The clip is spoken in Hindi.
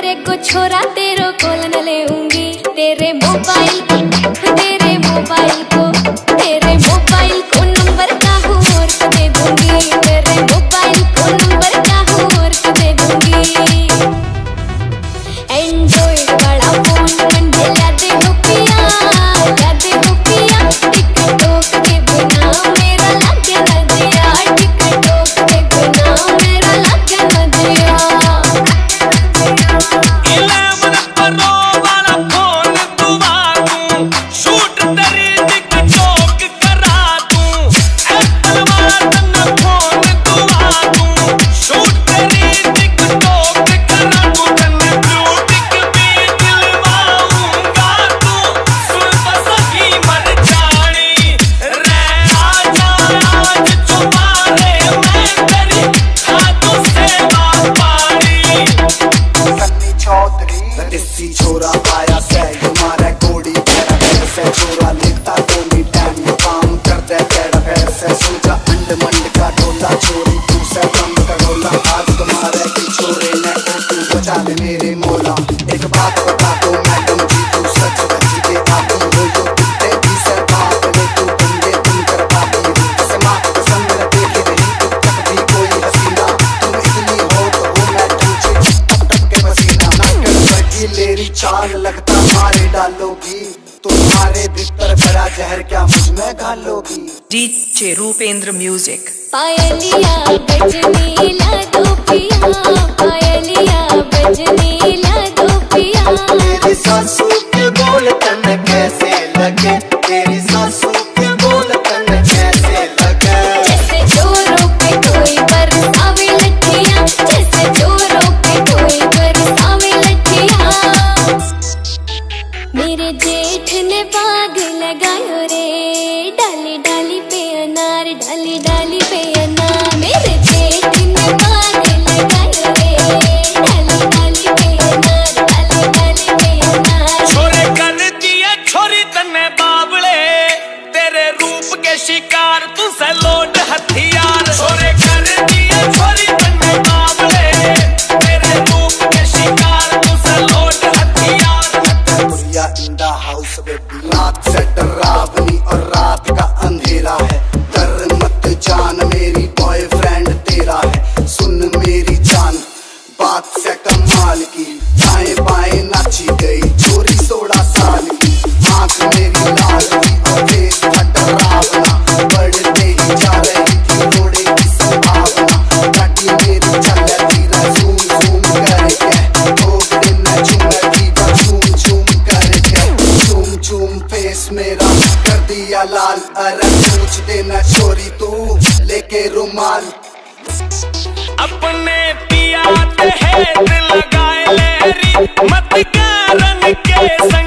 तेरे को छोरा तेरे को न लेऊंगी, तेरे मोबाइल को नंबर का हूँ और को दे दूंगी, तेरे मोबाइल को नंबर का हूँ और को दे दूंगी। एंड्रॉइड बड़ा फोन मंडे लादे हो पिया, टिकटॉक के बिना मेरा लागे न दिया, टिकटॉक के बिना मेरा लागे न दिया। 11 Pro वाला फोन दुआ दूं, शूट तेरी टिकटॉक करा दूं। एप्पल वाला फोन दुआ दूं, शूट तेरी टिकटॉक करा दूं। तन्ने ब्लू टिक भी दिलवाऊंगा तू, सुन बसकी मर जानी रे। आजा आज चुपारे मैं तेरी हाथों से पानी। सन्नी चौधरी देसी छोरा आया से हमारा गोड़ी तेरा घर से छोरा लेता गोली टाइम में काम करते तेरा घर से सोचा अंड मंड का डोला चोरी तू से बंद का डोला। आज तुम्हारे की छोरे ने तू बचा दे मेरे मोला। एक बात बता दो मैडम जी तू सच बची के आती हो जो कुत्ते भी से बाप ने तू बंदे तुम कर पाती हो। जैसे माँ को कसम मेरा देखी नहीं तू तक भी कोई हसीना, तुम इतनी हो तो हो मैं तुझे टप टप के पसीना। लेरी चाल लगता मारे डालोगी, तुम्हारे भीतर भरा जहर क्या मुझ में घालोगी। DJ Rupendra music. पायलिया बजनी ला दो पिया, पायलिया बजनी ला दो पिया। तेरी सासू के बोल तन कैसे लगे, तेरी सासू के बोल तन कैसे लगे। जैसे जोरों पे कोई बरसावे लठियां, जैसे जोरों पे कोई बरसावे लठियां। मेरे जेठ ने बाग लगायो रे, डाली डाली पे अनार, डाली डाली पे अनार। मेरे जेठ ने बाग लगायो रे, डाली डाली पे अनार, डाली डाली पे अनार। छोरे कर दिए छोरी तन्ने बावले, तेरे रूप के शिकार तू से लोड हथियार। छोरे कर दिए छोरी तन्ने बावले, तेरे रूप के शिकार तू से लोड हथियार। बुढ़िया इन द हाउस बेबी, रात से डरावनी और रात का अंधेरा है। डर मत जान मेरी बॉयफ्रेंड तेरा है। सुन मेरी जान बात से कमाल की, दाएं बाएं नाची गई छोरी 16 साल की। आंख मेरी लाल थी और फेस था डरावना, बढ़ते ही जा रही थी रोड़े की संभावना। गाड़ी मेरी चल रही झूम झूम करके, ठोकरे न झूमती वो झूम झूम करके। झूम झूम फेस मेरा कर दिया लाल, अरे पूछ देना छोरी तू लेके रुमाल। अपने पिया ते हेड लगाए लेरी, मत कारण के संग